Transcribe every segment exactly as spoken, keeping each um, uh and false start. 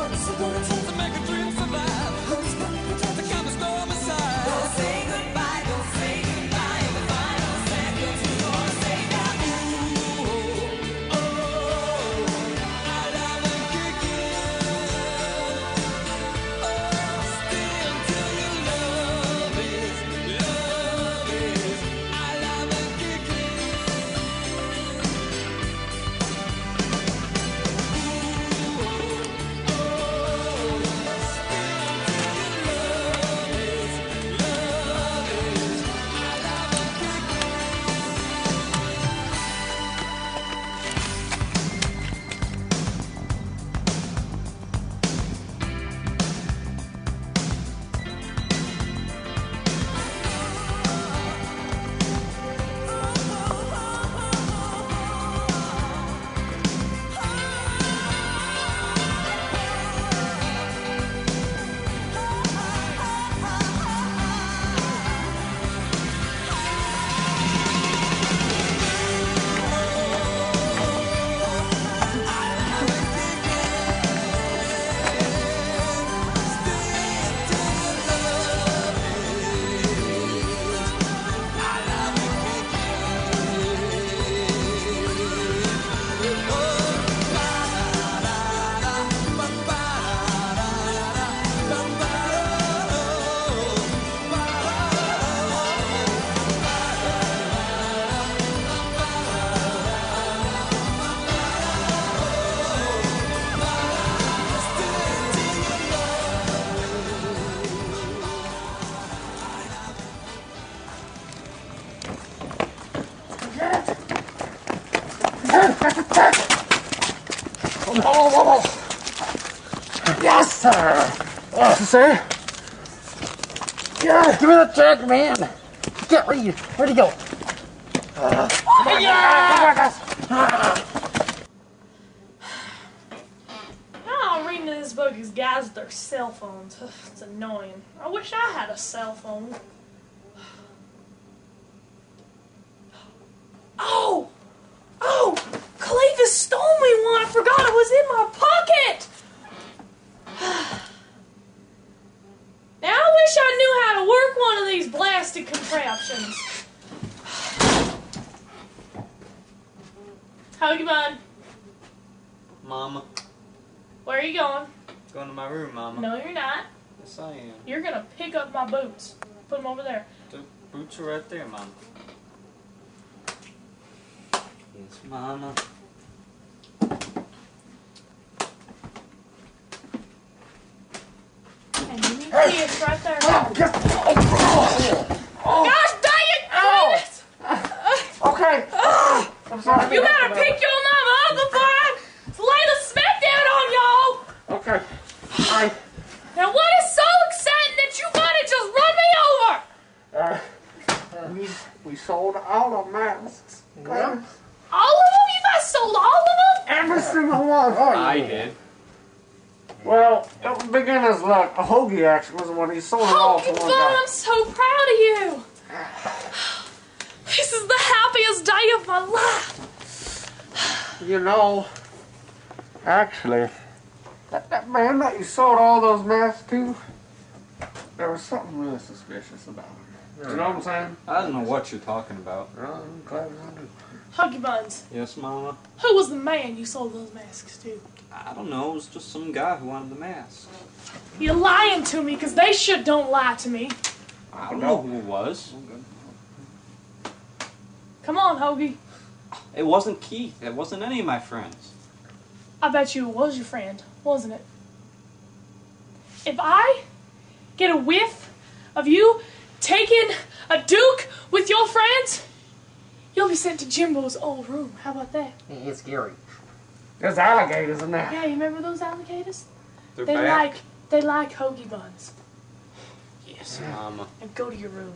Whoa, whoa, whoa. Yes, sir. What's it say? Yeah, give me the check, man. Can't read. Where'd he go? Uh, come on, yeah! Come on, guys. Now I'm reading this book is guys with their cell phones. It's annoying. I wish I had a cell phone. Oh! Oh! Clevis stole me one! I forgot it was in my pocket! Now I wish I knew how to work one of these blasted contraptions. Howdy, bud. Mama. Where are you going? Going to my room, Mama. No, you're not. Yes, I am. You're gonna pick up my boots. Put them over there. The boots are right there, Mama. Yes, Mama. And you need kids right there. Oh, yes. Oh, oh. Gosh dang it! Ow. Clevis! Okay. Oh. I'm sorry. You gotta pick your mama up before I lay the smack down on y'all! Okay. All right. Now what is so exciting that you wanna just run me over? Uh, we, we sold all the masks. Yeah. All of them? You guys sold all of them? Every single one. Oh, I did. Well, it was beginner's luck. A Hoagie actually was the one he sold it all to Hoagie one Bun, guy. I'm so proud of you. This is the happiest day of my life. You know, actually, that, that man that you sold all those masks to, there was something really suspicious about him. You know what I'm saying? I don't know what you're talking about. Oh, I'm glad I do. Huggy Buns, Yes, Mama. who was the man you sold those masks to? I don't know. It was just some guy who wanted the mask. You're lying to me, because they should don't lie to me. I don't know who it was. Come on, Hoagie. It wasn't Keith. It wasn't any of my friends. I bet you it was your friend, wasn't it? If I get a whiff of you taking a Duke with your friends, you'll be sent to Jimbo's old room. How about that? It's scary. There's alligators in there. Yeah, you remember those alligators? They're They back. like they like Hoagie Buns. Yes, Mama. And go to your room.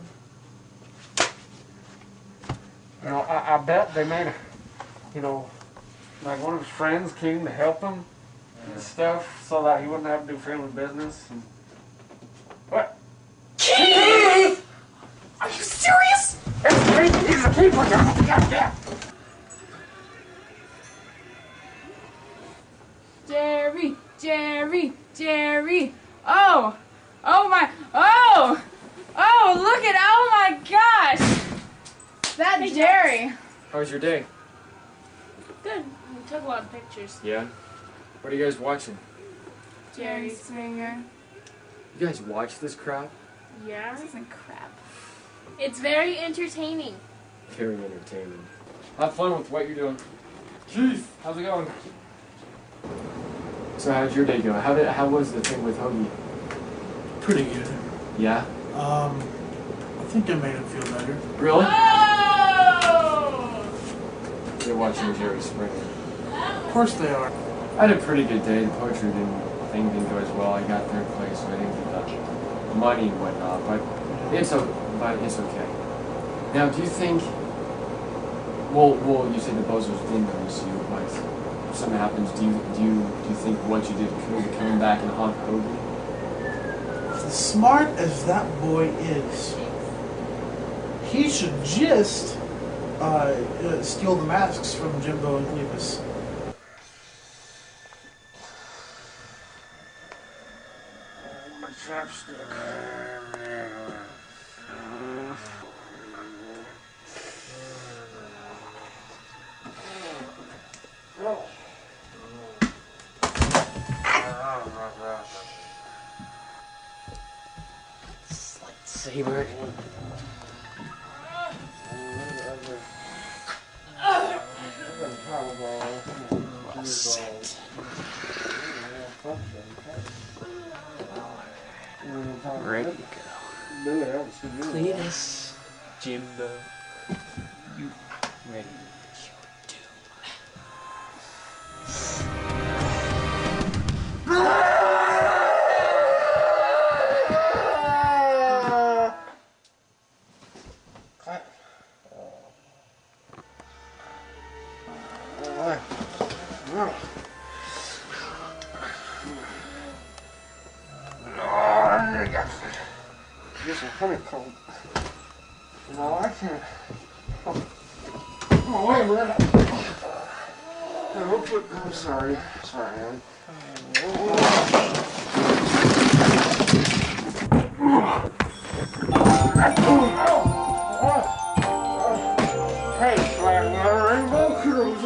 You know, I, I bet they made a, you know, like one of his friends came to help him and stuff so that he wouldn't have to do family business. And what? Keith! Are you serious? It's He's a keeper. Yeah, yeah. Jerry, Jerry, Jerry. Oh, oh my, oh, oh, look at, oh my gosh. That's Hey, Jerry. How was your day? Good. We took a lot of pictures. Yeah. What are you guys watching? Jerry Springer. You guys watch this crap? Yeah. This isn't crap. It's very entertaining. Very entertaining. Have fun with what you're doing. Jeez, how's it going? So how'd your day go? How did how was the thing with Hoagie? Pretty good. Yeah? Um, I think I made him feel better. Really? Oh! You're watching Jerry Springer. Of course they are. I had a pretty good day. The poetry didn't, thing didn't go as well. I got third place, so I didn't get the money and whatnot. But it's o- but it's okay. Now, do you think? Well, well, you said the buzzers didn't notice you, but if something happens, do you do you do you think what you did could come back and haunt Hoagie? As smart as that boy is, he should just uh, uh, steal the masks from Jimbo and Clevis. My chapstick. Saber. Ready to go. Cletus, Jimbo, you ready? Just a honeycomb. No, I can't. Oh, oh wait a minute. No, put, I'm sorry. Sorry, man. Hey, Flatwater Rainbow Cruise.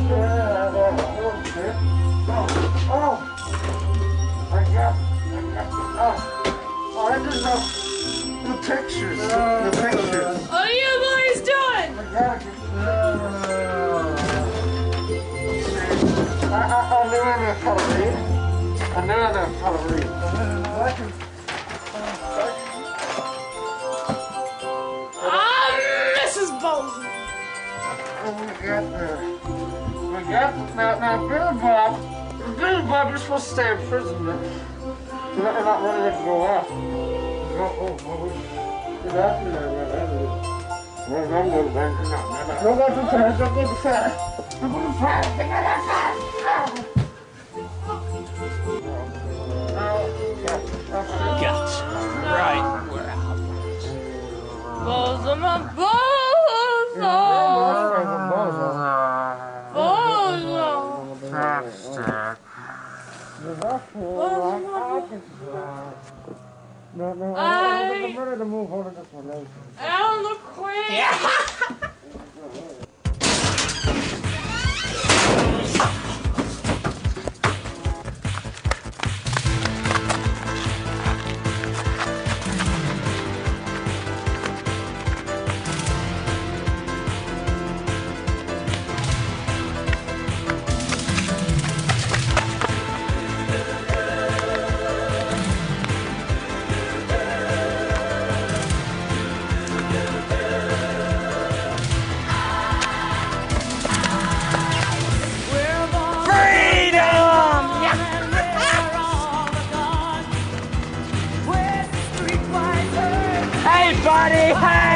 Oh, oh, I got, I got, oh, oh, I didn't know. The pictures, the, the pictures. What are you boys doing? I gotta get, I, I, I knew I knew how to read. I knew I knew how to read. I can, I'm Missus Bozeman. we got the, we got, now, now, Billy Bob, Billy Bob, you're supposed to stay in prison, man. You're not, you're not ready to go out. Oh, oh, oh, get out from there, man. That's it. Well, I'm going to bang. No, no, no. Don't go too fast. Don't go too fast. Don't go too fast. Don't go too fast. Gotcha. Right. We're out. Bozeman, Bozeman. Bozeman. No, no, I- I'm ready to move on to this one. Now. Alan the Queen. Hey, buddy! Hey!